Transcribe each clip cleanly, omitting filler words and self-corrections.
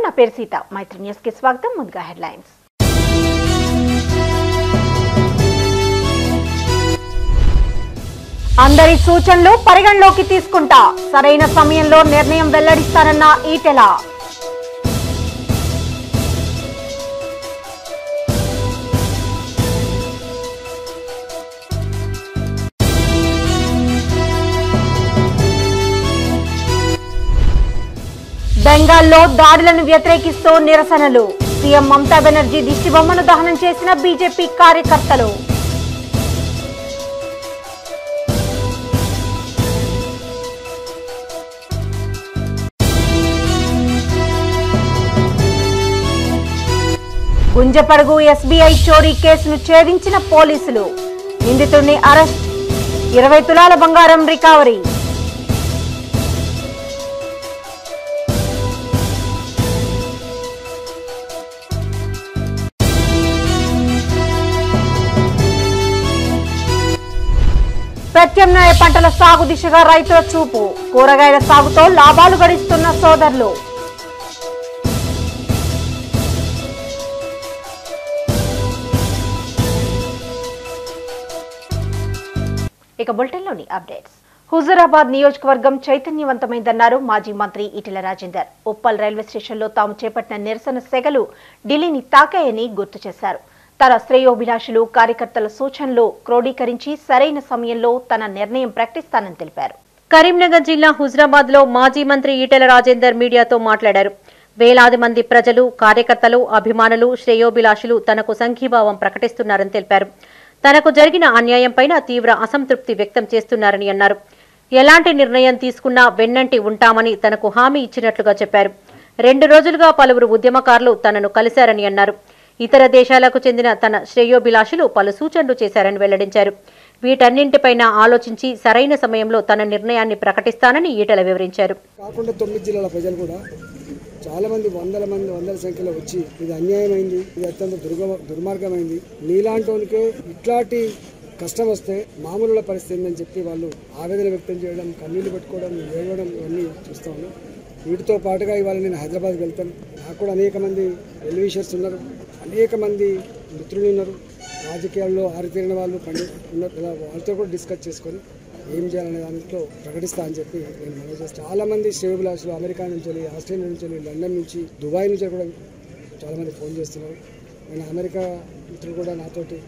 నా పేరు సీత. మైత్రి న్యూస్ కి స్వాగతం. ముందుగా హెడ్లైన్స్. అందరి సూచనలు పరిగణలోకి తీసుకుంటా, సరైన సమయంలో నిర్ణయం వెల్లడిస్తారన్న ఈటెల. బెంగాల్లో దాడులను వ్యతిరేకిస్తూ నిరసనలు. సీఎం మమతా బెనర్జీ దిష్టిబొమ్మను దహనం చేసిన బీజేపీ కార్యకర్తలు. గుంజపడుగు ఎస్బీఐ చోరీ కేసును ఛేదించిన పోలీసులు. నిందితుడిని అరెస్ట్. 20 తులాల బంగారం రికవరీ. ప్రత్యామ్నాయ పంటల సాగు దిశగా రైతుల చూపు. కూరగాయల సాగుతో లాభాలు గడిస్తున్న సోదరులు. ఇక బులెటిన్లోని అప్డేట్స్. హుజూరాబాద్ నియోజకవర్గం చైతన్యవంతమైందన్నారు మాజీ మంత్రి ఈటెల రాజేందర్. ఉప్పల్ రైల్వే స్టేషన్లో తాము చేపట్టిన నిరసన సెగలు ఢిల్లీని తాకాయని గుర్తు చేశారు. తన శ్రేయోభిలాషులు కార్యకర్తల సూచనలు క్రోడీకరించి సరైన సమయంలో తన నిర్ణయం ప్రకటిస్తానని తెలిపారు. కరీంనగర్ జిల్లా హుజూరాబాద్ లో మాజీ మంత్రి ఈటెల రాజేందర్ మీడియాతో మాట్లాడారు. వేలాది మంది ప్రజలు, కార్యకర్తలు, అభిమానులు, శ్రేయోభిలాషులు తనకు సంఘీభావం ప్రకటిస్తున్నారని తెలిపారు. తనకు జరిగిన అన్యాయంపైన తీవ్ర అసంతృప్తి వ్యక్తం చేస్తున్నారని అన్నారు. ఎలాంటి నిర్ణయం తీసుకున్నా వెన్నంటి ఉంటామని తనకు హామీ ఇచ్చినట్లుగా చెప్పారు. 2 రోజులుగా పలువురు ఉద్యమకారులు తనను కలిశారని అన్నారు. ఇతర దేశాలకు చెందిన తన శ్రేయోభిలాషులు పలు సూచనలు చేశారని వెల్లడించారు. వీటన్నింటిపైన ఆలోచించి సరైన సమయంలో తన నిర్ణయాన్ని ప్రకటిస్తానని ఈటెల వివరించారు. కాకుండా 9 జిల్లాల ప్రజలు కూడా చాలా మంది వందల సంఖ్యలో వచ్చి ఇది అన్యాయమైంది, ఇది అత్యంత దుర్మార్గమైంది, నీలాంటి వాళ్ళకే ఇట్లాంటి కష్టం వస్తే మామూలు పరిస్థితి ఏందని చెప్పి వాళ్ళు ఆవేదన వ్యక్తం చేయడం, కన్నీళ్లు పెట్టుకోవడం, ఏడవడం ఇవన్నీ చూస్తూ ఉన్నాం. వీటితో పాటుగా ఇవాళ నేను హైదరాబాద్కి వెళ్తాను. నాకు కూడా అనేక మంది వెల్విషర్స్ ఉన్నారు, అనేక మంది మిత్రులు ఉన్నారు, రాజకీయాల్లో ఆరితేరిన వాళ్ళు ఉన్నారు. ఇలా వాళ్ళతో కూడా డిస్కస్ చేసుకొని ఏం చేయాలనే దాంట్లో ప్రకటిస్తా అని చెప్పి నేను మనం చేస్తాను. చాలామంది శ్రేయోభిలాషులు అమెరికా నుంచి, ఆస్ట్రేలియా నుంచి, లండన్ నుంచి, దుబాయ్ నుంచి కూడా చాలామంది ఫోన్ చేస్తున్నారు. నేను అమెరికా మిత్రులు కూడా నాతోటి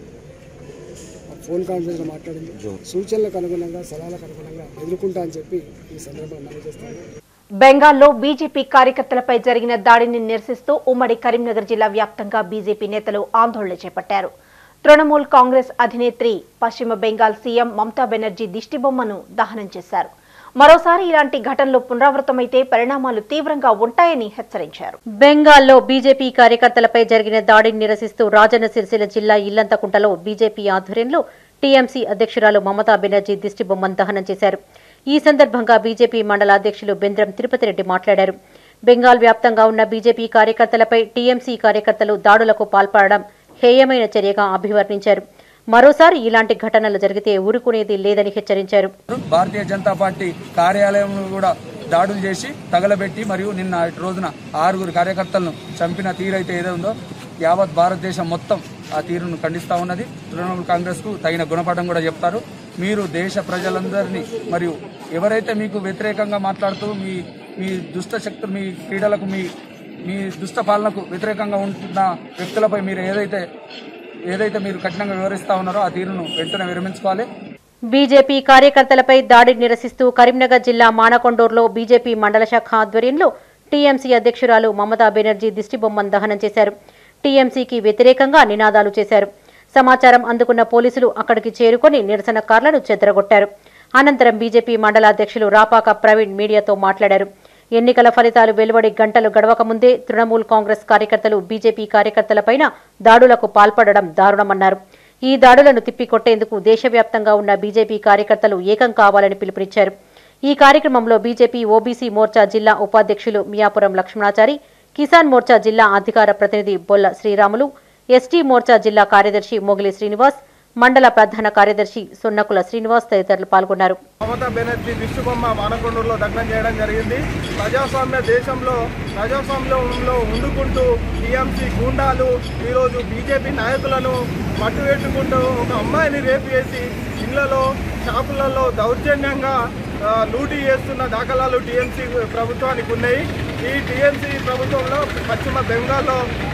ఫోన్ కాన్ఫరెన్స్లో మాట్లాడింది. సూచనలకు అనుగుణంగా, సలహాలకు అనుగుణంగా ఎదుర్కొంటా అని చెప్పి ఈ సందర్భంగా మనం చేస్తాను. బెంగాల్లో బీజేపీ కార్యకర్తలపై జరిగిన దాడిని నిరసిస్తూ ఉమ్మడి కరీంనగర్ జిల్లా వ్యాప్తంగా బీజేపీ నేతలు ఆందోళన చేపట్టారు. తృణమూల్ కాంగ్రెస్ అధినేత్రి పశ్చిమ బెంగాల్ సీఎం మమతా బెనర్జీ దిష్టిబొమ్మను దహనం చేశారు. మరోసారి ఇలాంటి ఘటనలు పునరావృతమైతే పరిణామాలు తీవ్రంగా ఉంటాయని హెచ్చరించారు. బెంగాల్లో బీజేపీ కార్యకర్తలపై జరిగిన దాడిని నిరసిస్తూ రాజన్న సిరిసిల్ల జిల్లా ఇల్లంతకుంటలో బీజేపీ ఆధ్వర్యంలో టీఎంసీ అధ్యక్షురాలు మమతా బెనర్జీ దిష్టిబొమ్మను దహనం చేశారు. ఈ సందర్భంగా బీజేపీ మండల అధ్యక్షులు బెంద్రం తిరుపతి రెడ్డి మాట్లాడారు. బెంగాల్ వ్యాప్తంగా ఉన్న బీజేపీ కార్యకర్తలపై టీఎంసీ కార్యకర్తలు దాడులకు పాల్పడడం హేయమైన చర్యగా అభివర్ణించారు. మరోసారి ఇలాంటి ఘటనలు జరిగితే ఊరుకునేది లేదని హెచ్చరించారు. భారతీయ జనతా పార్టీ కార్యాలయం కూడా దాడులు చేసి తగలబెట్టి మరియు నిన్న రోజున 6 కార్యకర్తలను చంపిన తీరైతే ఏదో ఉందో యావత్ భారతదేశం మొత్తం ఆ తీరును ఖండిస్తా ఉన్నది. తృణమూల్ కాంగ్రెస్ కు తగిన గుణపాఠం కూడా చెప్తారు. మీరు దేశ ప్రజలందరినీ మరియు ఎవరైతే మీకు వ్యతిరేకంగా మాట్లాడుతూ మీ దుష్ట శక్తులు, మీ క్రీడలకు, మీ దుష్ట పాలనకు వ్యతిరేకంగా ఉంటున్న వ్యక్తులపై మీరు ఏదైతే మీరు కఠినంగా వివరిస్తా ఉన్నారో ఆ తీరును వెంటనే విరమించుకోవాలి. బీజేపీ కార్యకర్తలపై దాడి నిరసిస్తూ కరీంనగర్ జిల్లా మానకొండూరులో బీజేపీ మండల శాఖ ఆధ్వర్యంలో టీఎంసీ అధ్యక్షురాలు మమతా బెనర్జీ దిష్టిబొమ్మను దహనం చేశారు. టీఎంసీకి వ్యతిరేకంగా నినాదాలు చేశారు. సమాచారం అందుకున్న పోలీసులు అక్కడికి చేరుకొని నిరసనకారులను చెదరగొట్టారు. అనంతరం బీజేపీ మండల అధ్యక్షులు రాపాక ప్రవీణ్ మీడియాతో మాట్లాడారు. ఎన్నికల ఫలితాలు వెలువడి గంటలు గడవక ముందే తృణమూల్ కాంగ్రెస్ కార్యకర్తలు బీజేపీ కార్యకర్తలపైన దాడులకు పాల్పడడం దారుణమన్నారు. ఈ దాడులను తిప్పికొట్టేందుకు దేశవ్యాప్తంగా ఉన్న బీజేపీ కార్యకర్తలు ఏకం కావాలని పిలుపునిచ్చారు. ఈ కార్యక్రమంలో బీజేపీ ఓబీసీ మోర్చా జిల్లా ఉపాధ్యక్షులు మియాపురం లక్ష్మణాచారి, కిసాన్ మోర్చా జిల్లా అధికార ప్రతినిధి బొల్ల శ్రీరాములు, ఎస్టీ మోర్చా జిల్లా కార్యదర్శి మొగిలి శ్రీనివాస్, మండల ప్రధాన కార్యదర్శి సొన్నకుల శ్రీనివాస్ తదితరులు పాల్గొన్నారు. మమతా బెనర్జీ దిష్టిబొమ్మ మానకొండూరులో దగ్ధం చేయడం జరిగింది. ప్రజాస్వామ్యంలో ఉండుకుంటూ టీఎంసీ గూండాలు ఈరోజు బీజేపీ నాయకులను మట్టుపెట్టుకుంటూ ఒక అమ్మాయిని రేపు చేసి ఇళ్లలో షాపులలో దౌర్జన్యంగా లూటీ చేస్తున్న దాఖలాలు టీఎంసీ ప్రభుత్వానికి ఉన్నాయి. ఈ టీఎంసీ ప్రభుత్వంలో పశ్చిమ బెంగాల్లో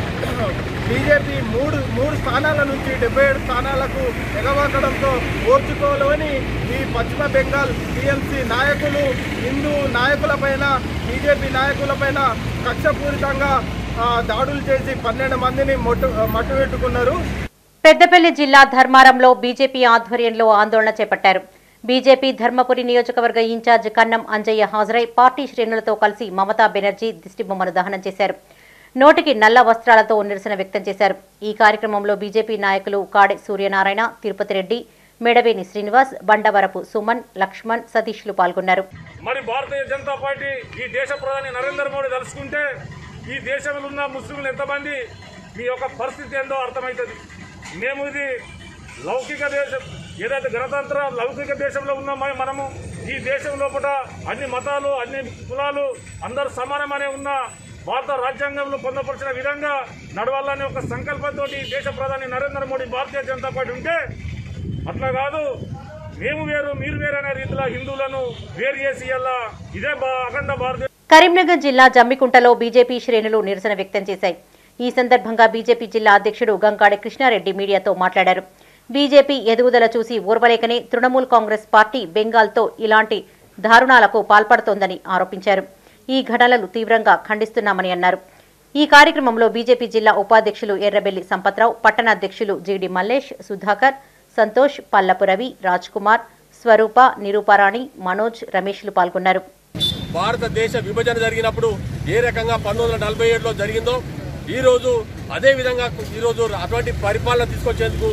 బీజేపీ మూడు స్థానాల నుంచి 77 స్థానాలకు ఎగబాకడంతో ఓర్చుకోలేని ఈ పశ్చిమ బెంగాల్ టీఎంసీ నాయకులు హిందూ నాయకులపైన బీజేపీ నాయకులపైన కక్షపూరితంగా దాడులు చేసి 12 మందిని మట్టుపెట్టుకున్నారు. పెద్దపల్లి జిల్లా ధర్మారంలో బీజేపీ ఆధ్వర్యంలో ఆందోళన చేపట్టారు. బీజేపీ ధర్మపురి నియోజకవర్గ ఇన్ఛార్జ్ కన్నం అంజయ్య హాజరై పార్టీ శ్రేణులతో కలిసి మమతా బెనర్జీ దిష్టిబొమ్మను దహనం చేశారు. నోటికి నల్ల వస్త్రాలతో నిరసన వ్యక్తం చేశారు. ఈ కార్యక్రమంలో బీజేపీ నాయకులు కాడే సూర్యనారాయణ, తిరుపతి రెడ్డి, మెడవేని శ్రీనివాస్, బండవరపు సుమన్, లక్ష్మణ్, సతీష్లు పాల్గొన్నారు. మరి భారతీయ జనతా పార్టీ ఈ దేశ ప్రధాని నరేంద్ర మోడీ తలుచుకుంటే ఈ దేశంలో ఉన్న ముస్లింలు ఎంతమంది మీ యొక్క పరిస్థితి ఏందో అర్థమవుతుంది. మేము ఇది లౌకిక దేశం, ఏదైతే గణతంత్ర లౌకిక దేశంలో ఉన్నామో మనము ఈ దేశం లోపల అన్ని మతాలు అన్ని కులాలు అందరూ సమానమనే ఉన్న భారత రాజ్యాంగంలో పొందపరిచిన విధంగా నడవాలనే ఒక సంకల్పంతో దేశ ప్రధాని నరేంద్ర మోడీ భారతీయ జనతా పార్టీ ఉంటే అట్లా కాదు మేము వేరు మీరు వేరు అనే రీతిలో హిందువులను వేరు చేసి ఇదే అఖండ భారత. కరీంనగర్ జిల్లా జమ్మికుంటలో బీజేపీ శ్రేణులు నిరసన వ్యక్తం చేశాయి. ఈ సందర్భంగా బీజేపీ జిల్లా అధ్యక్షుడు గంగాడి కృష్ణారెడ్డి మీడియాతో మాట్లాడారు. బీజేపీ ఎదుగుదల చూసి ఓర్వలేకనే తృణమూల్ కాంగ్రెస్ పార్టీ బెంగాల్తో ఇలాంటి దారుణాలకు పాల్పడుతోందని ఆరోపించారు. ఈ ఘటనలు తీవ్రంగా ఖండిస్తున్నామని అన్నారు. ఈ కార్యక్రమంలో బీజేపీ జిల్లా ఉపాధ్యక్షులు ఎర్రబెల్లి సంపత్రావు, పట్టణాధ్యక్షులు జీడి మల్లేష్, సుధాకర్, సంతోష్, పల్లపు రవి, రాజ్ కుమార్, స్వరూప, నిరూపారాణి, మనోజ్, రమేష్లు పాల్గొన్నారు. భారతదేశ విభజన జరిగినప్పుడు ఏ రకంగా 1947లో జరిగిందో ఈ రోజు అదే విధంగా ఈరోజు అటువంటి పరిపాలన తీసుకొచ్చేందుకు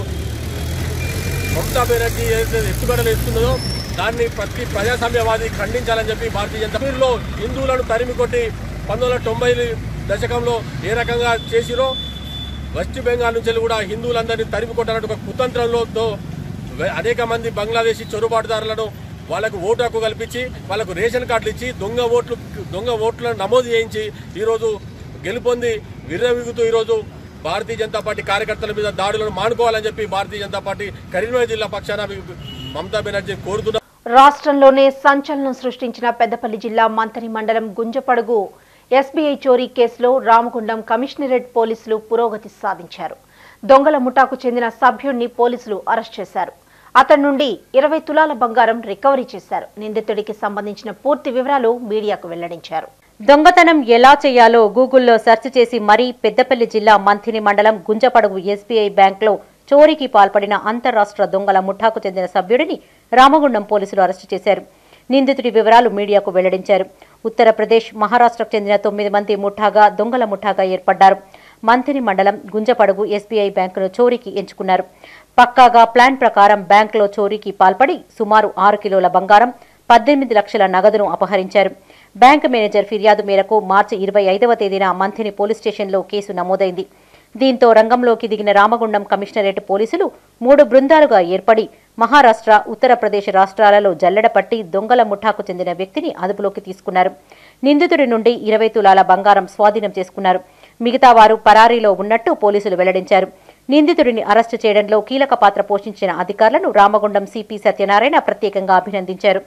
మమతా బెనర్జీ ఏదైతే ఎత్తుగడలు ఇస్తున్నదో దాన్ని ప్రతి ప్రజాస్వామ్యవాది ఖండించాలని చెప్పి భారతీయ జనతా పార్టీలో హిందువులను తరిమి కొట్టి 1990 దశకంలో ఏ రకంగా చేసిరో వెస్ట్ బెంగాల్ నుంచి కూడా హిందువులందరినీ తరిమి కొట్టాలంటే ఒక కుతంత్రంలో అనేక మంది బంగ్లాదేశీ చొరబాటుదారులను వాళ్ళకు ఓటు హక్కు కల్పించి వాళ్ళకు రేషన్ కార్డులు ఇచ్చి దొంగ ఓట్లను నమోదు చేయించి ఈరోజు గెలుపొంది విర్రవీగుతూ ఈరోజు భారతీయ జనతా పార్టీ కార్యకర్తల మీద దాడులను మానుకోవాలని చెప్పి భారతీయ జనతా పార్టీ కరీంనగర్ జిల్లా పక్షాన మమతా బెనర్జీ కోరుతున్నారు. రాష్ట్రంలోనే సంచలనం సృష్టించిన పెద్దపల్లి జిల్లా మంథని మండలం గుంజపడుగు ఎస్బీఐ చోరీ కేసులో రామగుండం కమిషనరేట్ పోలీసులు పురోగతి సాధించారు. దొంగల ముఠాకు చెందిన సభ్యుడిని పోలీసులు అరెస్ట్ చేశారు. అతడి నుండి 20 తులాల బంగారం రికవరీ చేశారు. నిందితుడికి సంబంధించిన పూర్తి వివరాలు మీడియాకు వెల్లడించారు. దొంగతనం ఎలా చేయాలో గూగుల్లో సెర్చ్ చేసి మరీ పెద్దపల్లి జిల్లా మంథని మండలం గుంజపడుగు ఎస్బీఐ బ్యాంకులో చోరీకి పాల్పడిన అంతర్రాష్ట్ర దొంగల ముఠాకు చెందిన సభ్యుడిని రామగుండం పోలీసులు అరెస్టు చేశారు. నిందితుడి వివరాలు మీడియాకు వెల్లడించారు. ఉత్తరప్రదేశ్, మహారాష్ట్రకు చెందిన 9 మంది ముఠాగా దొంగల ముఠాగా ఏర్పడ్డారు. మంథని మండలం గుంజపడుగు ఎస్బీఐ బ్యాంకును చోరీకి ఎంచుకున్నారు. పక్కాగా ప్లాన్ ప్రకారం బ్యాంకులో చోరీకి పాల్పడి సుమారు 6 కిలోల బంగారం, 18 లక్షల నగదును అపహరించారు. బ్యాంకు మేనేజర్ ఫిర్యాదు మేరకు మార్చి 25వ తేదీన మంథని పోలీస్ స్టేషన్లో కేసు నమోదైంది. దీంతో రంగంలోకి దిగిన రామగుండం కమిషనరేట్ పోలీసులు 3 బృందాలుగా ఏర్పడి మహారాష్ట్ర, ఉత్తరప్రదేశ్ రాష్ట్రాలలో జల్లెడపట్టి దొంగల ముఠాకు చెందిన వ్యక్తిని అదుపులోకి తీసుకున్నారు. నిందితుడి నుండి 20 తులాల బంగారం స్వాధీనం చేసుకున్నారు. మిగతా వారు పరారీలో ఉన్నట్టు పోలీసులు వెల్లడించారు. నిందితుడిని అరెస్టు చేయడంలో కీలక పాత్ర పోషించిన అధికారులను రామగుండం సిపి సత్యనారాయణ ప్రత్యేకంగా అభినందించారు.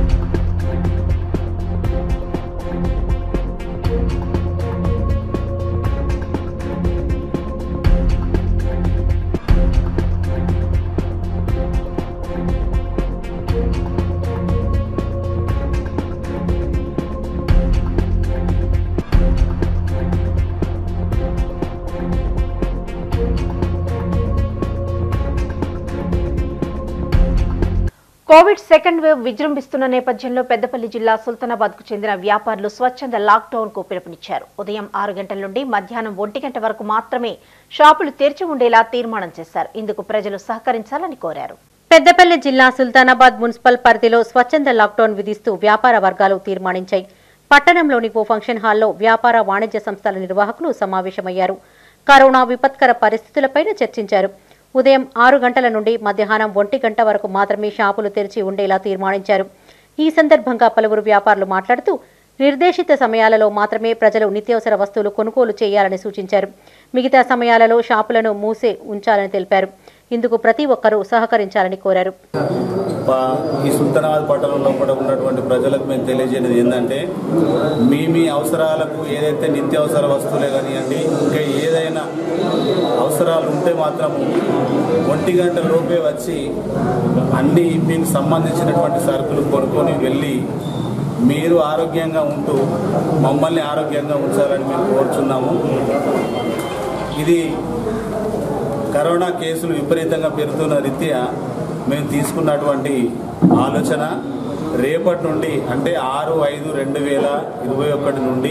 కోవిడ్ సెకండ్ వేవ్ విజృంభిస్తున్న నేపథ్యంలో పెద్దపల్లి జిల్లా సుల్తానాబాద్ కు చెందిన వ్యాపారులు స్వచ్ఛంద లాక్డౌన్ కు పిలుపునిచ్చారు. ఉదయం 6 గంటల నుండి మధ్యాహ్నం 1 గంట వరకు మాత్రమే షాపులు తెరిచి ఉండేలా తీర్మానం చేశారు. ఇందుకు ప్రజలు సహకరించాలని కోరారు. పెద్దపల్లి జిల్లా సుల్తానాబాద్ మున్సిపల్ పరిధిలో స్వచ్ఛంద లాక్డౌన్ విధిస్తూ వ్యాపార వర్గాలు తీర్మానించాయి. పట్టణంలోని ఓ ఫంక్షన్ హాల్లో వ్యాపార వాణిజ్య సంస్థల నిర్వాహకులు సమావేశమయ్యారు. కరోనా విపత్కర పరిస్థితులపై చర్చించారు. ఉదయం 6 గంటల నుండి మధ్యాహ్నం 1 గంట వరకు మాత్రమే షాపులు తెరిచి ఉండేలా తీర్మానించారు. ఈ సందర్భంగా పలువురు వ్యాపారులు మాట్లాడుతూ నిర్దేశిత సమయాలలో మాత్రమే ప్రజలు నిత్యావసర వస్తువులు కొనుగోలు చేయాలని సూచించారు. మిగతా సమయాలలో షాపులను మూసే ఉంచాలని తెలిపారు. ఇందుకు ప్రతి ఒక్కరూ సహకరించాలని కోరారు. ఈ సుల్తానాబాద్ పట్టణంలో కూడా ఉన్నటువంటి ప్రజలకు మేము తెలియజేయడం ఏంటంటే మీ అవసరాలకు ఏదైతే నిత్యావసర వస్తువులే కానివ్వండి, ఇంకా ఏదైనా అవసరాలు ఉంటే మాత్రం 1 గంట లోపే వచ్చి అన్ని మీకు సంబంధించినటువంటి సరుకులు కొనుక్కొని వెళ్ళి మీరు ఆరోగ్యంగా ఉంటూ మమ్మల్ని ఆరోగ్యంగా ఉంచాలని మేము కోరుచున్నాము. ఇది కరోనా కేసులు విపరీతంగా పెరుగుతున్న రీత్యా మేము తీసుకున్నటువంటి ఆలోచన రేపటి నుండి అంటే 6/5/2021 నుండి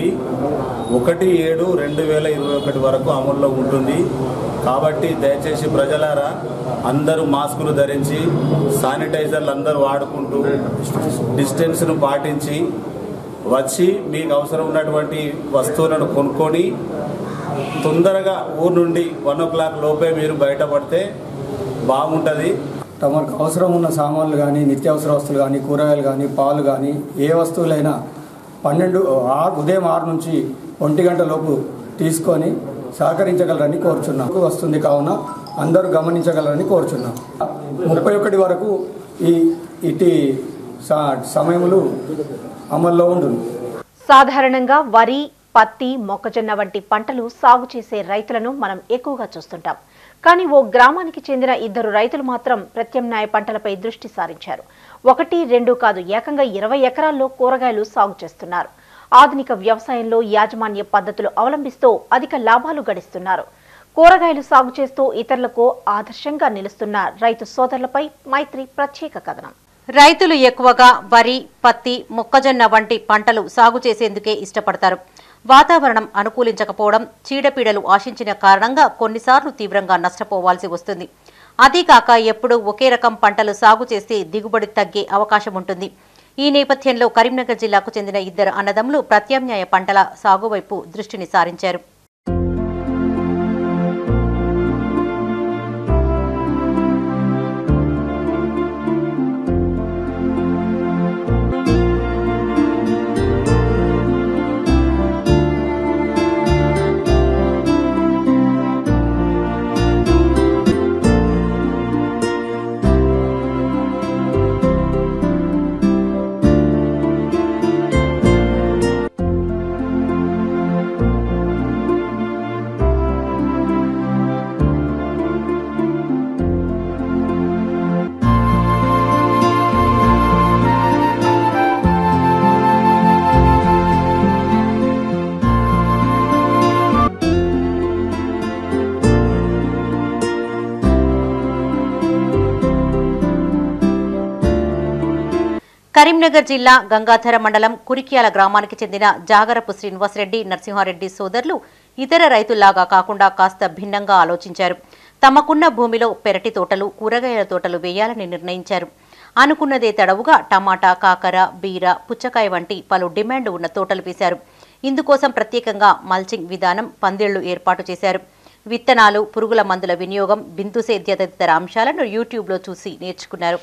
1/7/2021 వరకు అమల్లో ఉంటుంది. కాబట్టి దయచేసి ప్రజలారా అందరూ మాస్కులు ధరించి శానిటైజర్లు అందరూ వాడుకుంటూ డిస్టెన్స్ను పాటించి వచ్చి మీకు అవసరం ఉన్నటువంటి వస్తువులను కొనుక్కొని తొందరగా ఊరు నుండి 1 o'clock లోపే మీరు బయటపడితే బాగుంటుంది. తమకు అవసరం ఉన్న సామాన్లు కానీ, నిత్యావసర వస్తువులు కానీ, కూరగాయలు కానీ, పాలు కానీ, ఏ వస్తువులైనా ఉదయం 6 నుంచి 1 గంట లోపు తీసుకొని సహకరించగలరని కోరుచున్నాం. వస్తుంది కావున అందరూ గమనించగలరని కోరుచున్నాం. 31 వరకు ఇటు సమయములు అమల్లో ఉంటుంది. సాధారణంగా వరి, పత్తి, మొక్కజొన్న వంటి పంటలు సాగు చేసే రైతులను మనం ఎక్కువగా చూస్తుంటాం. కానీ ఓ గ్రామానికి చెందిన 2 రైతులు మాత్రం ప్రత్యామ్నాయ పంటలపై దృష్టి సారించారు. 1, 2 కాదు, ఏకంగా 20 ఎకరాల్లో కూరగాయలు సాగు చేస్తున్నారు. ఆధునిక వ్యవసాయంలో యాజమాన్య పద్ధతులు అవలంబిస్తూ అధిక లాభాలు గడిస్తున్నారు. కూరగాయలు సాగు చేస్తూ ఇతరులకు ఆదర్శంగా నిలుస్తున్న రైతు సోదరులపై మైత్రి ప్రత్యేక కథనం. రైతులు ఎక్కువగా వరి, పత్తి, మొక్కజొన్న వంటి పంటలు సాగు చేసేందుకే ఇష్టపడతారు. వాతావరణం అనుకూలించకపోవడం, చీడపీడలు ఆశించిన కారణంగా కొన్నిసార్లు తీవ్రంగా నష్టపోవాల్సి వస్తుంది. అదీకాక ఎప్పుడూ ఒకే రకం పంటలు సాగు చేస్తే దిగుబడి తగ్గే అవకాశం ఉంటుంది. ఈ నేపథ్యంలో కరీంనగర్ జిల్లాకు చెందిన 2 అన్నదమ్ములు ప్రత్యామ్నాయ పంటల సాగు వైపు దృష్టిని సారించారు. కరీంనగర్ జిల్లా గంగాధర మండలం కురిక్యాల గ్రామానికి చెందిన జాగరపు శ్రీనివాసరెడ్డి, నరసింహారెడ్డి సోదరులు ఇతర రైతుల్లాగా కాకుండా కాస్త భిన్నంగా ఆలోచించారు. తమకున్న భూమిలో పెరటి తోటలు, కూరగాయల తోటలు వేయాలని నిర్ణయించారు. అనుకున్నదే తడవుగా టమాటా, కాకర, బీర, పుచ్చకాయ వంటి పలు డిమాండ్ ఉన్న తోటలు వేశారు. ఇందుకోసం ప్రత్యేకంగా మల్చింగ్ విధానం, పందిళ్లు ఏర్పాటు చేశారు. విత్తనాలు, పురుగుల మందుల వినియోగం, బిందు సేద్య తదితర అంశాలను యూట్యూబ్లో చూసి నేర్చుకున్నారు.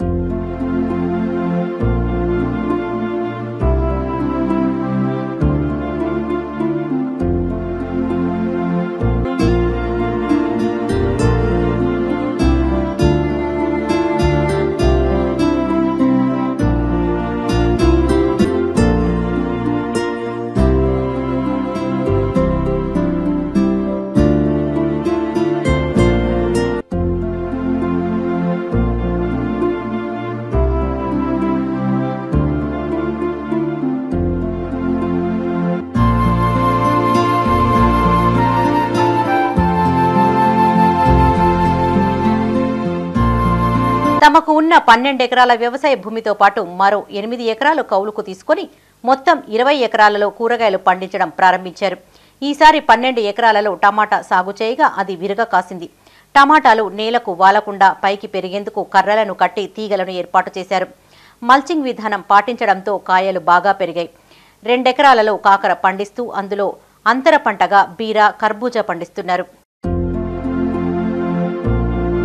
తమకు ఉన్న 12 ఎకరాల వ్యవసాయ భూమితో పాటు మరో 8 ఎకరాలు కౌలుకు తీసుకుని మొత్తం 20 ఎకరాలలో కూరగాయలు పండించడం ప్రారంభించారు. ఈసారి 12 ఎకరాలలో టమాటా సాగు చేయగా అది విరగ కాసింది. టమాటాలు నేలకు వాలకుండా పైకి పెరిగేందుకు కర్రలను కట్టి తీగలను ఏర్పాటు చేశారు. మల్చింగ్ విధానం పాటించడంతో కాయలు బాగా పెరిగాయి. 2 ఎకరాలలో కాకర పండిస్తూ అందులో అంతర పంటగా బీర, కర్బూజా పండిస్తున్నారు.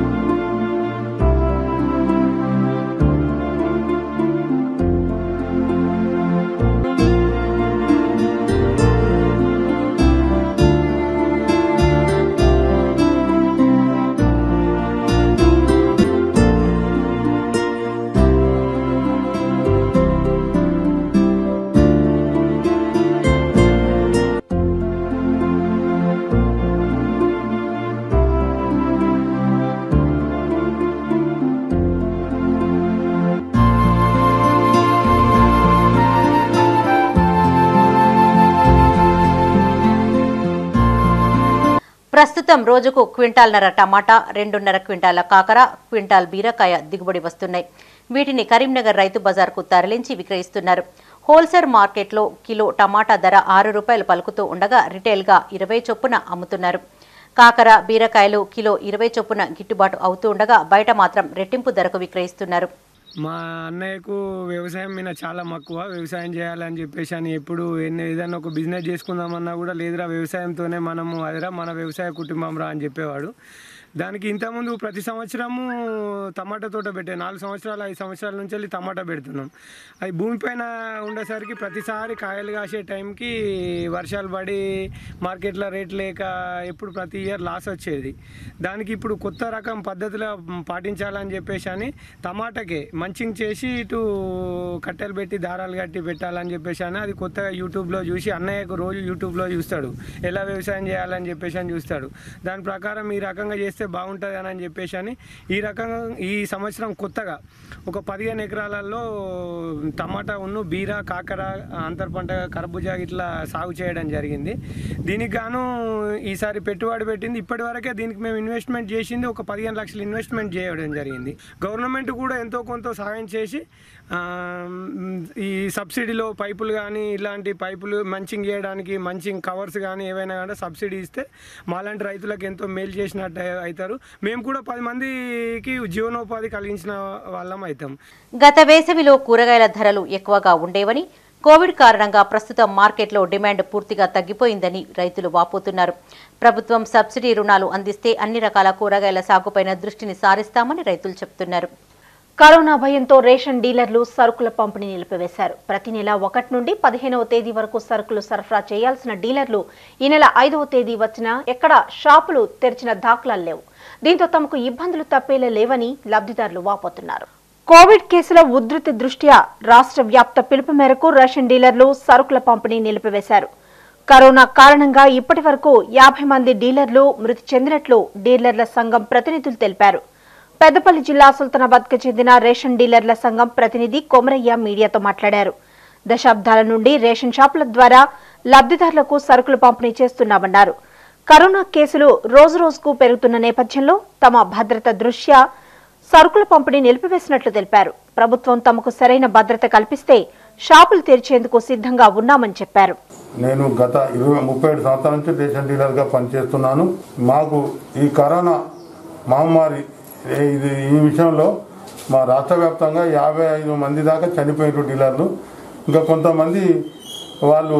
ప్రస్తుతం రోజుకు క్వింటాల్‌న్నర టమాటా, 2.5 క్వింటాల కాకర, క్వింటాల్ బీరకాయ దిగుబడి వస్తున్నాయి. వీటిని కరీంనగర్ రైతు బజార్కు తరలించి విక్రయిస్తున్నారు. హోల్సేల్ మార్కెట్లో కిలో టమాటా ధర 6 రూపాయలు పలుకుతూ ఉండగా రిటైల్గా 20 చొప్పున అమ్ముతున్నారు. కాకర, బీరకాయలు కిలో 20 చొప్పున గిట్టుబాటు అవుతూ ఉండగా బయట మాత్రం రెట్టింపు ధరకు విక్రయిస్తున్నారు. మా అన్నయ్యకు వ్యవసాయం మీద చాలా మక్కువ. వ్యవసాయం చేయాలని చెప్పేసి అని ఎప్పుడు ఏదైనా ఒక బిజినెస్ చేసుకుందామన్నా కూడా లేదురా వ్యవసాయంతోనే మనము అదిరా మన వ్యవసాయ కుటుంబం రా అని చెప్పేవాడు. దానికి ఇంతకుముందు ప్రతి సంవత్సరము టమాటా తోట పెట్టే 4 సంవత్సరాలు 5 సంవత్సరాల నుంచి వెళ్ళి టమాటా పెడుతున్నాం. అది భూమిపైన ఉండేసరికి ప్రతిసారి కాయలు కాసే టైంకి వర్షాలు పడి మార్కెట్లో రేట్ లేక ఎప్పుడు ప్రతి ఇయర్ లాస్ వచ్చేది. దానికి ఇప్పుడు కొత్త రకం పద్ధతిలో పాటించాలని చెప్పేసి అని టమాటాకే మంచింగ్ చేసి ఇటు కట్టెలు పెట్టి దారాలు కట్టి పెట్టాలని చెప్పేసి అని అది కొత్తగా యూట్యూబ్లో చూసి అన్నయ్యకు రోజు యూట్యూబ్లో చూస్తాడు ఎలా వ్యవసాయం చేయాలని చెప్పేసి అని చూస్తాడు. దాని ప్రకారం ఈ రకంగా చేస్తే బాగుంటుంది అని చెప్పేసి అని ఈ సంవత్సరం కొత్తగా ఒక 15 ఎకరాలలో టమాటా బీర, కాకర, అంతర్ పంట కర్బూజా ఇట్లా సాగు చేయడం జరిగింది. దీనికి గాను ఈసారి పెట్టుబడి పెట్టింది ఇప్పటి వరకే దీనికి మేము ఇన్వెస్ట్మెంట్ చేసింది ఒక 15 లక్షలు ఇన్వెస్ట్మెంట్ చేయడం జరిగింది. గవర్నమెంట్ కూడా ఎంతో కొంత సహాయం చేసి ఈ సబ్సిడీలో పైపులు కానీ ఇలాంటి పైపులు మంచింగ్ చేయడానికి మంచింగ్ కవర్స్ కానీ ఏవైనా కానీ సబ్సిడీ ఇస్తే మాలాంటి రైతులకు ఎంతో మేలు చేసినట్టు అవుతారు. మేము కూడా 10 మందికి జీవనోపాధి కలిగించిన వాళ్ళం అవుతాం. గత వేసవిలో కూరగాయల ధరలు ఎక్కువగా ఉండేవని, కోవిడ్ కారణంగా ప్రస్తుతం మార్కెట్లో డిమాండ్ పూర్తిగా తగ్గిపోయిందని రైతులు వాపోతున్నారు. ప్రభుత్వం సబ్సిడీ రుణాలు అందిస్తే అన్ని రకాల కూరగాయల సాగుపైన దృష్టిని సారిస్తామని రైతులు చెబుతున్నారు. కరోనా భయంతో రేషన్ డీలర్లు సరుకుల పంపిణీ నిలిపివేశారు. ప్రతి నెల 1 నుండి 15వ తేదీ వరకు సరుకులు సరఫరా చేయాల్సిన డీలర్లు ఈ నెల 5వ తేదీ వచ్చినా ఎక్కడ షాపులు తెరిచిన దాఖలాలు లేవు. దీంతో తమకు ఇబ్బందులు తప్పేలా లేవని లబ్ధిదారులు వాపోతున్నారు. కోవిడ్ కేసుల ఉధృతి దృష్ట్యా రాష్ట్ర వ్యాప్త పిలుపు మేరకు రేషన్ డీలర్లు సరుకుల పంపిణీ నిలిపివేశారు. కరోనా కారణంగా ఇప్పటి వరకు 50 మంది డీలర్లు మృతి చెందినట్లు డీలర్ల సంఘం ప్రతినిధులు తెలిపారు. పెద్దపల్లి జిల్లా సుల్తానాబాద్కు చెందిన రేషన్ డీలర్ల సంఘం ప్రతినిధి కొమరయ్య మీడియాతో మాట్లాడారు. దశాబ్దాల నుండి రేషన్ షాపుల ద్వారా లబ్ధిదారులకు సరుకులు పంపిణీ చేస్తున్నామన్నారు. కరోనా కేసులు రోజురోజుకు పెరుగుతున్న నేపథ్యంలో తమ భద్రత దృష్ట్యా సరుకుల పంపిణీ నిలిపివేసినట్లు తెలిపారు. ప్రభుత్వం తమకు సరైన భద్రత కల్పిస్తే షాపులు తెరిచేందుకు సిద్ధంగా ఉన్నామని చెప్పారు. నేను గత 37 సంవత్సరాల నుంచి రేషన్ డీలర్గా పనిచేస్తున్నాను. మాకు ఈ కరోనా మహమ్మారి ఈ విషయంలో మా రాష్ట్ర వ్యాప్తంగా 55 మంది దాకా చనిపోయిన డీలర్లు, ఇంకా కొంతమంది వాళ్ళు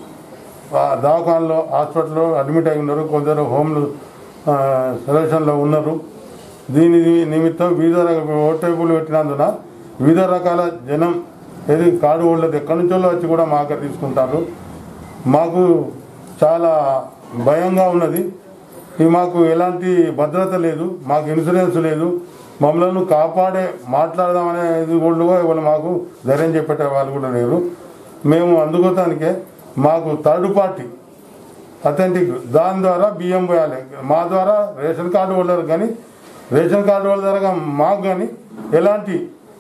దవాఖానలో హాస్పిటల్లో అడ్మిట్ అయి ఉన్నారు, కొందరు హోమ్ సొల్యూషన్లో ఉన్నారు. దీని నిమిత్తం వివిధ ఓటేబుల్ పెట్టినందున వివిధ రకాల జనం కార్డు హోల్డర్లు ఎక్కడి నుంచో వచ్చి కూడా మా దగ్గర తీసుకుంటారు. మాకు చాలా భయంగా ఉన్నది. మాకు ఎలాంటి భద్రత లేదు, మాకు ఇన్సూరెన్స్ లేదు, మమ్మల్ని కాపాడే మాట్లాడదామనేది కూడా వాళ్ళు మాకు ధైర్యం చెప్పే వాళ్ళు కూడా లేరు. మేము అందుకోతానికే మాకు థర్డ్ పార్టీ అథెంటిక్ దాని ద్వారా బియ్యం పోయాలి. మా ద్వారా రేషన్ కార్డు హోల్డర్ కానీ రేషన్ కార్డు హోల్డర్ ద్వారా మాకు కానీ ఎలాంటి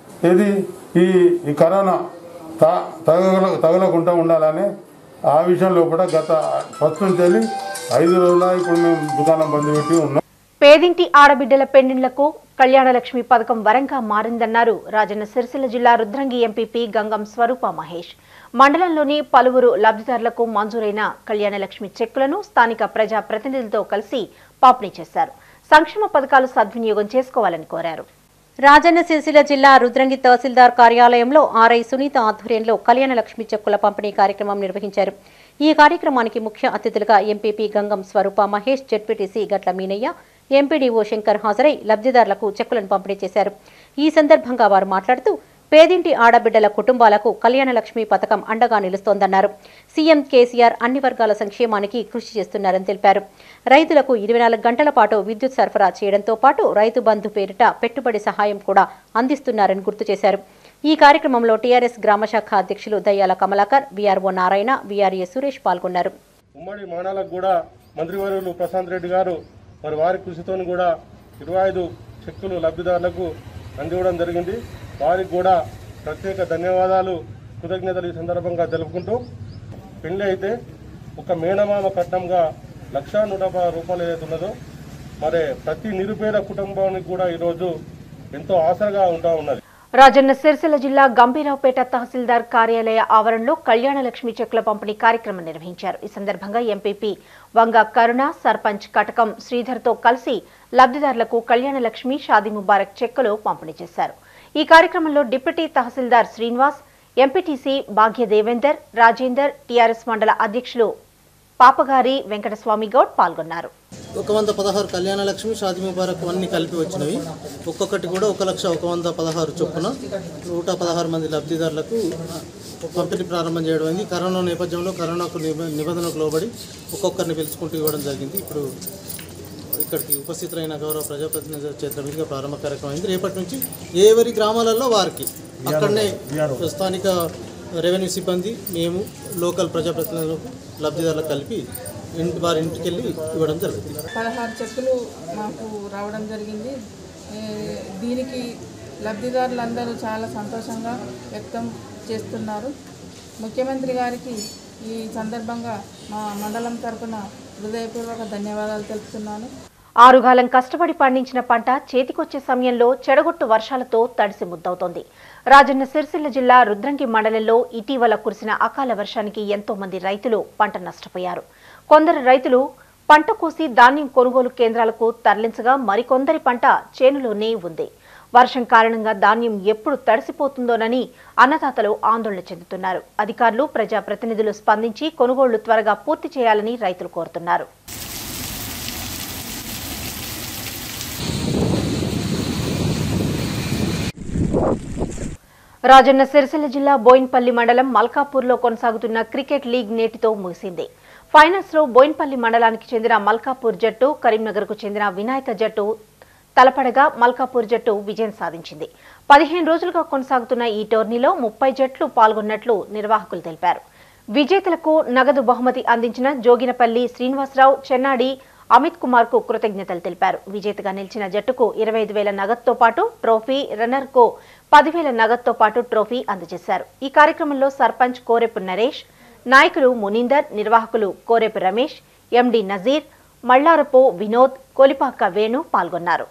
ఈ కరోనా తగలకుండా ఉండాలని ఆ విషయంలో కూడా గత ఫస్ట్ నుంచి వెళ్ళి 5 రోజుల ఇప్పుడు మేము దుకాణం బంద్ పెట్టి ఉన్నాం. పేదింటి ఆడబిడ్డల పెండిళ్లకు కళ్యాణలక్ష్మి పథకం వరంగా మారిందన్నారు రాజన్న సిరిసిల్ల జిల్లా రుద్రంగి ఎంపీపీ గంగం స్వరూప మహేష్. మండలంలోని పలువురు లబ్ధిదారులకు మంజూరైన కళ్యాణలక్ష్మి చెక్కులను స్థానిక ప్రజా ప్రతినిధులతో కలిసి పంపిణీ చేశారు. సంక్షేమ పథకాలు సద్వినియోగం చేసుకోవాలని కోరారు. రాజన్న సిరిసిల్ల జిల్లా రుద్రంగి తహసీల్దార్ కార్యాలయంలో ఆర్ఐ సునీత ఆధ్వర్యంలో కళ్యాణలక్ష్మి చెక్కుల పంపిణీ కార్యక్రమం నిర్వహించారు. ఈ కార్యక్రమానికి ముఖ్య అతిథులుగా MPP Gangam Swaroopa Mahesh, ZPTC Gatla Meenaiah, MPDO Shankar హాజరై లబ్ధిదారులకు చెక్కులను పంపిణీ చేశారు. ఈ సందర్భంగా వారు మాట్లాడుతూ పేదింటి ఆడబిడ్డల కుటుంబాలకు కళ్యాణలక్ష్మి పథకం అండగా నిలుస్తోందన్నారు. సీఎం కేసీఆర్ అన్ని వర్గాల సంక్షేమానికి కృషి చేస్తున్నారని తెలిపారు. రైతులకు 24 గంటల పాటు విద్యుత్ సరఫరా చేయడంతో పాటు రైతు బంధు పేరిట పెట్టుబడి సహాయం కూడా అందిస్తున్నారని గుర్తు చేశారు. ఈ కార్యక్రమంలో టీఆర్ఎస్ గ్రామశాఖ అధ్యక్షులు దయ్యాల కమలాకర్, వీఆర్ఓ నారాయణ, వీఆర్ఏ సురేష్ పాల్గొన్నారు. ఉమ్మడి మండలకు కూడా మంత్రివర్యులు ప్రశాంత్ రెడ్డి గారు మరి వారి కృషితో కూడా 25 చెక్కులు లబ్ధిదారులకు అందివ్వడం జరిగింది. వారికి కూడా ప్రత్యేక ధన్యవాదాలు, కృతజ్ఞతలు ఈ సందర్భంగా తెలుపుకుంటూ, పెళ్లి అయితే ఒక మేనమామ కట్నంగా 1,110 రూపాయలు ఏదైతే ఉన్నదో మరి ప్రతి నిరుపేద కుటుంబానికి కూడా ఈరోజు ఎంతో ఆసరగా ఉంటా ఉన్నది. రాజన్న సిరిసిల్ల జిల్లా గంభీరావుపేట తహసీల్దార్ కార్యాలయ ఆవరణలో కళ్యాణలక్ష్మి చెక్కుల పంపిణీ కార్యక్రమం నిర్వహించారు. ఈ సందర్భంగా ఎంపీపీ వంగ కరుణ, సర్పంచ్ కటకం శ్రీధర్తో కలిసి లబ్ధిదారులకు కళ్యాణలక్ష్మి, షాదీ ముబారక్ చెక్కులు పంపిణీ చేశారు. ఈ కార్యక్రమంలో deputy tahsildar Srinivas, MPTC Bhagya Devender, Rajender, TRS మండల అధ్యక్షులు పాపగారి వెంకటస్వామి గౌడ్ పాల్గొన్నారు. 116 కళ్యాణలక్ష్మి, షాదీ ముబారక్ అన్ని కలిపి వచ్చినవి. ఒక్కొక్కటి కూడా 1,116 చొప్పున 116 మంది లబ్ధిదారులకు పంపిణీ ప్రారంభం చేయడం అయింది. కరోనా నేపథ్యంలో కరోనాకు నిబంధనలకు లోబడి ఒక్కొక్కరిని పిలుచుకుంటూ ఇవ్వడం జరిగింది. ఇప్పుడు ఇక్కడికి ఉపస్థితులైన గౌరవ ప్రజాప్రతినిధుల చేతుల మీదుగా ప్రారంభ కార్యక్రమం అయింది. రేపటి నుంచి ఎవరి గ్రామాలలో వారికి అక్కడనే స్థానిక రెవెన్యూ సిబ్బంది, మేము లోకల్ ప్రజాప్రతినిధులకు లబ్ధిదారులకు కలిపి వారి ఇంటికి వెళ్ళి ఇవ్వడం జరుగుతుంది. 16 చెక్కులు మాకు రావడం జరిగింది. దీనికి లబ్ధిదారులందరూ చాలా సంతోషంగా వ్యక్తం చేస్తున్నారు. ముఖ్యమంత్రి గారికి ఈ సందర్భంగా మా మండలం తరఫున హృదయపూర్వక ధన్యవాదాలు తెలుపుతున్నాను. ఆరుగాలం కష్టపడి పండించిన పంట చేతికొచ్చే సమయంలో చెడగొట్టు వర్షాలతో తడిసి ముద్దవుతోంది. రాజన్న సిరిసిల్ల జిల్లా రుద్రంగి మండలంలో ఇటీవల కురిసిన అకాల వర్షానికి ఎంతో మంది రైతులు పంట నష్టపోయారు. కొందరు రైతులు పంట కోసి ధాన్యం కొనుగోలు కేంద్రాలకు తరలించగా మరికొందరి పంట చేనులోనే ఉంది. వర్షం కారణంగా ధాన్యం ఎప్పుడు తడిసిపోతుందోనని అన్నదాతలు ఆందోళన చెందుతున్నారు. అధికారులు, ప్రజాప్రతినిధులు స్పందించి కొనుగోళ్లు త్వరగా పూర్తి చేయాలని రైతులు కోరుతున్నారు. రాజన్న సిరిసిల్ల జిల్లా బోయిన్పల్లి మండలం మల్కాపూర్లో కొనసాగుతున్న క్రికెట్ లీగ్ నేటితో ముగిసింది. ఫైనల్స్ లో బోయిన్పల్లి మండలానికి చెందిన మల్కాపూర్ జట్టు కరీంనగర్ కు చెందిన వినాయక జట్టు తలపడగా మల్కాపూర్ జట్టు విజయం సాధించింది. 15 రోజులుగా కొనసాగుతున్న ఈ టోర్నీలో 30 జట్లు పాల్గొన్నట్లు నిర్వాహకులు తెలిపారు. విజేతలకు నగదు బహుమతి అందించిన జోగినపల్లి శ్రీనివాసరావు, చెన్నాడి అమిత్ కుమార్ కు కృతజ్ఞతలు తెలిపారు. విజేతగా నిలిచిన జట్టుకు 25,000 నగదుతో పాటు ట్రోఫీ, రన్నర్ కు 10,000 నగదుతో పాటు ట్రోఫీ అందజేశారు. ఈ కార్యక్రమంలో సర్పంచ్ కోరెపు నరేష్, నాయకులు మునీందర్, నిర్వాహకులు కోరెపు రమేష్, ఎండి నజీర్, మల్లారపు వినోద్, కొలిపాక వేణు పాల్గొన్నారు.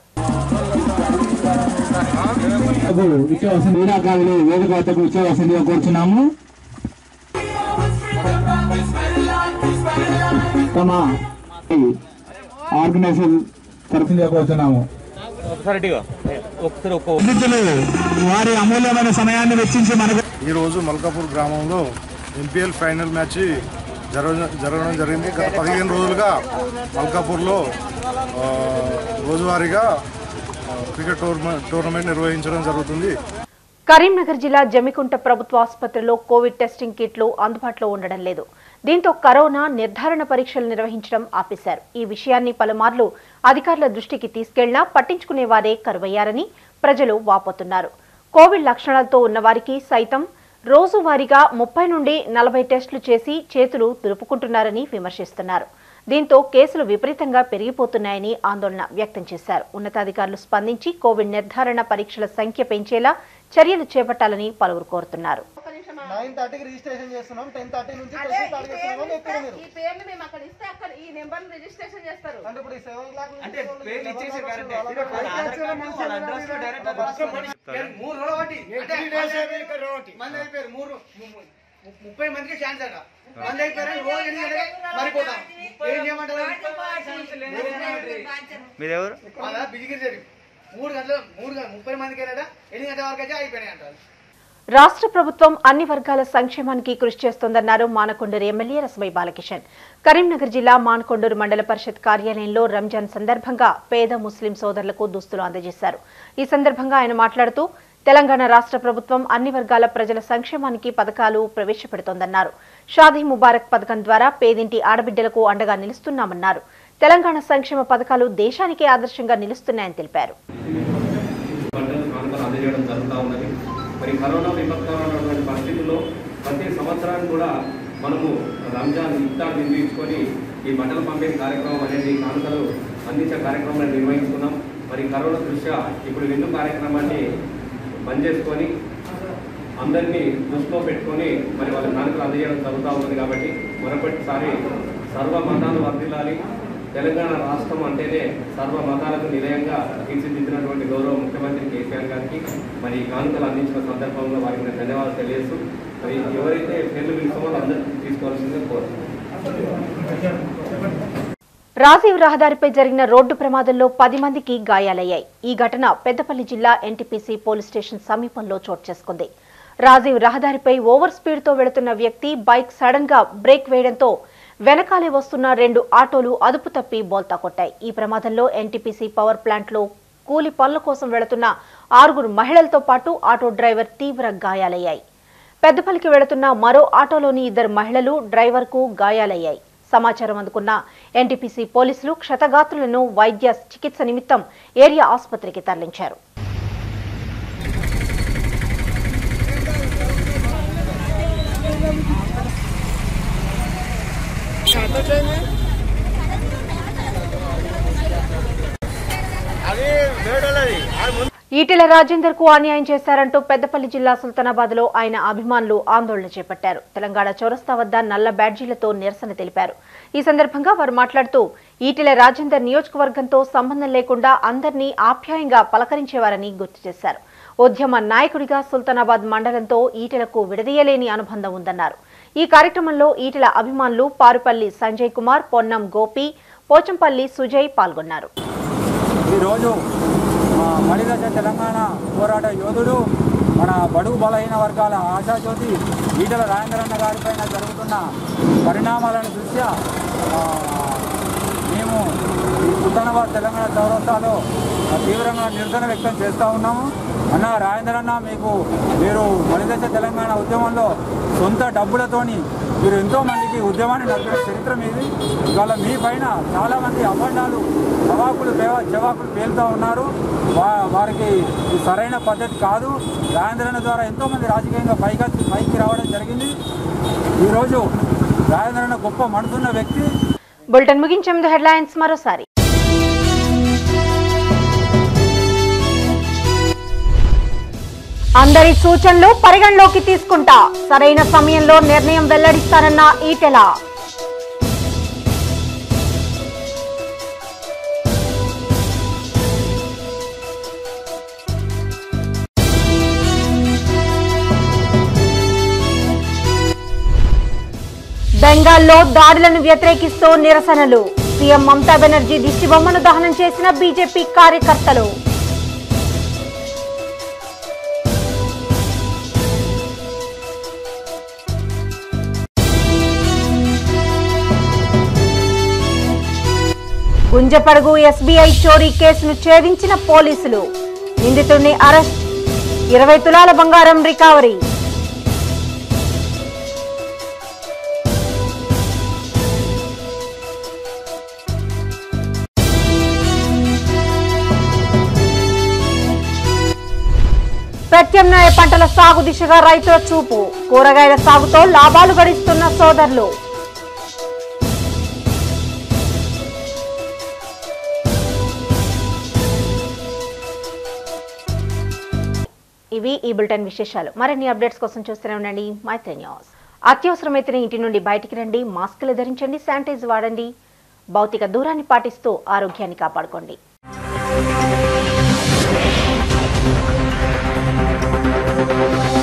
వారి అమూల్యమైన సమయాన్ని వెచ్చించి మనకు ఈరోజు మల్కాపూర్ గ్రామంలో ఎంపీఎల్ ఫైనల్ మ్యాచ్ జరగడం జరిగింది. గత 15 రోజులుగా మల్కాపూర్లో రోజువారీగా క్రికెట్ టోర్నమెంట్ నిర్వహించడం జరుగుతుంది. కరీంనగర్ జిల్లా జమ్మికుంట ప్రభుత్వ ఆసుపత్రిలో కోవిడ్ టెస్టింగ్ కిట్లు అందుబాటులో ఉండడం లేదు. దీంతో కరోనా నిర్ధారణ పరీక్షలు నిర్వహించడం ఆపేశారు. ఈ విషయాన్ని పలుమార్లు అధికారుల దృష్టికి తీసుకెళ్లినా పట్టించుకునేవారే కరువయ్యారని ప్రజలు వాపోతున్నారు. కోవిడ్ లక్షణాలతో ఉన్నవారికి సైతం రోజువారీగా 30 నుండి 40 టెస్టులు చేసి చేతులు దులుపుకుంటున్నారని విమర్శిస్తున్నారు. దీంతో కేసులు విపరీతంగా పెరిగిపోతున్నాయని ఆందోళన వ్యక్తం చేశారు. ఉన్నతాధికారులు స్పందించి కోవిడ్ నిర్ధారణ పరీక్షల సంఖ్య పెంచేలా చర్యలు చేపట్టాలని పలువురు కోరుతున్నారు. 9:30కి రిజిస్ట్రేషన్ చేస్తున్నాం, 10:30 నుంచి టెస్ట్ స్టార్ట్ చేస్తున్నాం. ఈ పేర్లు మేము అక్కడ ఇస్తే అక్కడ ఈ నెంబర్ రిజిస్ట్రేషన్ చేస్తారు. అంటే ఇప్పుడు 7 లాక్ అంటే పేర్లు ఇచ్చేసి గ్యారెంటీ ఆధార్ కార్డు వాళ్ళ అడ్రస్ లో డైరెక్ట్ బస్ 3 రోజులు బట్టి అంటే 3 డేస్ ఇక్కడ రోటి మంది అయిపోయారు. 30 మందికి ఛాన్స్ అట మంది అయిపోయారు. రోజు ఎన్ని గంటలకు మరిపోతాం. ఏం చేయమంటారు? మీరు ఎవరు? అలా బిజిగిరి జరిగి 3 గంటలు 30 మందికి వెళ్ళాడ 8 గంటల వరకు అయితే అయిపోయినాయి అంటారు. రాష్ట్ర ప్రభుత్వం అన్ని వర్గాల సంక్షేమానికి కృషి చేస్తోందన్నారు మానకొండూరు ఎమ్మెల్యే రసమై బాలకిషన్. కరీంనగర్ జిల్లా మానకొండూరు మండల పరిషత్ కార్యాలయంలో రంజాన్ సందర్భంగా పేద ముస్లిం సోదరులకు దుస్తులు అందజేశారు. ఈ సందర్భంగా ఆయన మాట్లాడుతూ తెలంగాణ రాష్ట్ర ప్రభుత్వం అన్ని వర్గాల ప్రజల సంక్షేమానికి పథకాలు ప్రవేశపెడుతోందన్నారు. షాదీ ముబారక్ పథకం ద్వారా పేదింటి ఆడబిడ్డలకు అండగా నిలుస్తున్నామన్నారు. తెలంగాణ సంక్షేమ పథకాలు దేశానికే ఆదర్శంగా నిలుస్తున్నాయని తెలిపారు. మరి కరోనా విపత్కరమైనటువంటి పరిస్థితుల్లో ప్రతి సంవత్సరాన్ని కూడా మనము రంజాన్ ఇఫ్తార్ నిర్వహించుకొని ఈ బట్టల పంపిణీ కార్యక్రమం అనేది కానుకలు అందించే కార్యక్రమాన్ని నిర్వహించుకున్నాం. మరి కరోనా దృష్ట్యా ఇప్పుడు విందు కార్యక్రమాన్ని బంద్ చేసుకొని అందరినీ దృష్టిలో పెట్టుకొని మరి వాళ్ళ కానుకలు అందజేయడం జరుగుతూ ఉంటుంది. కాబట్టి మరొకటిసారి సర్వ మతాలు వర్ధిల్లాలి. తెలంగాణ రాష్ట్రం అంటేనే సర్వ మతాలకు నిలయంగా తీర్చిదిద్దినటువంటి గౌరవ ముఖ్యమంత్రి కేసీఆర్ గారికి మరి కానుకలు అందించిన సందర్భంలో వారికి నేను ధన్యవాదాలు తెలియజేస్తూ మరి ఎవరైతే పేర్లు పిలుస్తామో అందరికీ తీసుకోవాల్సిందిగా కోరుతున్నాను. రాజీవ్ రహదారిపై జరిగిన రోడ్డు ప్రమాదంలో 10 మందికి గాయాలయ్యాయి. ఈ ఘటన పెద్దపల్లి జిల్లా ఎన్టీపీసీ పోలీస్ స్టేషన్ సమీపంలో చోటు చేసుకుంది. రాజీవ్ రహదారిపై ఓవర్ స్పీడ్ తో వెళుతున్న వ్యక్తి బైక్ సడన్ గా బ్రేక్ వేయడంతో వెనకాలే వస్తున్న 2 ఆటోలు అదుపు తప్పి బోల్తా కొట్టాయి. ఈ ప్రమాదంలో ఎన్టీపీసీ పవర్ ప్లాంట్ లో కూలి పనుల కోసం వెళుతున్న 6 మహిళలతో పాటు ఆటో డ్రైవర్ తీవ్ర గాయాలయ్యాయి. పెద్దపల్లికి వెళుతున్న మరో ఆటోలోని 2 మహిళలు డ్రైవర్ కు గాయాలయ్యాయి. సమాచారం అందుకున్న ఎన్టీపీసీ పోలీసులు క్షతగాత్రులను వైద్య చికిత్స నిమిత్తం ఏరియా ఆసుపత్రికి తరలించారు. ఈటెల రాజేందర్ కు అన్యాయం చేశారంటూ పెద్దపల్లి జిల్లా సుల్తానాబాద్ లో ఆయన అభిమానులు ఆందోళన చేపట్టారు. తెలంగాణ చౌరస్తా వద్ద నల్ల బ్యాడ్జీలతో నిరసన తెలిపారు. ఈ సందర్భంగా వారు మాట్లాడుతూ ఈటెల రాజేందర్ నియోజకవర్గంతో సంబంధం లేకుండా అందరినీ ఆప్యాయంగా పలకరించేవారని గుర్తు చేశారు. ఉద్యమ నాయకుడిగా సుల్తానాబాద్ మండలంతో ఈటెలకు విడదీయలేని అనుబంధం ఉందన్నారు. ఈ కార్యక్రమంలో ఈటెల అభిమానులు పారుపల్లి సంజయ్ కుమార్, పొన్నం గోపి, పోచంపల్లి సుజయ్ పాల్గొన్నారు. మలిదశ తెలంగాణ పోరాట యోధుడు, మన బడుగు బలహీన వర్గాల ఆశాజ్యోతి ఈటెల రాజేంద్రన్న గారిపైన జరుగుతున్న పరిణామాలను దృష్ట్యా మేము సుల్తానాబాద్ తెలంగాణ చౌరస్తాలో తీవ్రంగా నిరసన వ్యక్తం చేస్తూ ఉన్నాము. అన్న రాజేంద్రన్న, మీరు మలిదశ తెలంగాణ ఉద్యమంలో సొంత డబ్బులతోని మీరు ఎంతో మందికి ఉద్యమాన్ని నడిపిన చరిత్ర మీది. ఇవాళ మీ పైన చాలామంది అభండాలు చెవాకులు పేలుతూ ఉన్నారు. వారికి సరైన పద్ధతి కాదు. రాజేంద్రన్న ద్వారా ఎంతోమంది రాజకీయంగా పైకి రావడం జరిగింది. ఈరోజు రాజేంద్రన్న గొప్ప మనసున్న వ్యక్తి. బులెటిన్ ముగించే ముందు హెడ్లైన్స్ మరోసారి. అందరి సూచనలు పరిగణలోకి తీసుకుంటా, సరైన సమయంలో నిర్ణయం వెల్లడిస్తారన్న ఈటెల. బెంగాల్లో దాడులను వ్యతిరేకిస్తూ నిరసనలు. సీఎం మమతా బెనర్జీ దిష్టిబొమ్మను దహనం చేసిన బీజేపీ కార్యకర్తలు. గుంజపడుగు ఎస్బీఐ చోరీ కేసును ఛేదించిన పోలీసులు. నిందితుడిని అరెస్ట్, 20 తులాల బంగారం రికవరీ. ప్రత్యామ్నాయ పంటల సాగు దిశగా రైతుల చూపు. కూరగాయల సాగుతో లాభాలు గడిస్తున్న సోదరులు. ఇవి ఈ బులెటిన్ విశేషాలు. మరిన్ని అప్డేట్స్ కోసం చూస్తూనే ఉండండి మైత్రి న్యూస్. అత్యవసరమైతే ఇంటి నుండి బయటికి రండి, మాస్కులు ధరించండి, శానిటైజర్ వాడండి, భౌతిక దూరాన్ని పాటిస్తూ ఆరోగ్యాన్ని కాపాడుకోండి.